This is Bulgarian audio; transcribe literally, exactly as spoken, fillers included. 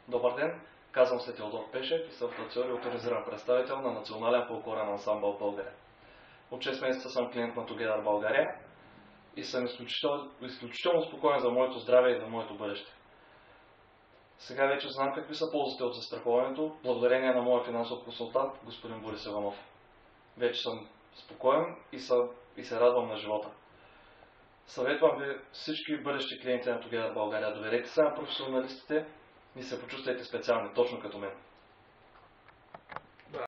Добър ден, казвам се Теодор Пешев и съм танцор и оторизиран представител на Национален фолклорен ансамбъл в България. От шест месеца съм клиент на Together България и съм изключително, изключително спокоен за моето здраве и за моето бъдеще. Сега вече знам какви са ползите от застраховането, благодарение на моя финансов консултант, господин Борис Иванов. Вече съм спокоен и, съм, и се радвам на живота. Съветвам ви всички бъдещи клиенти на Together България, доверете се на професионалистите и се почувствайте специални, точно като мен.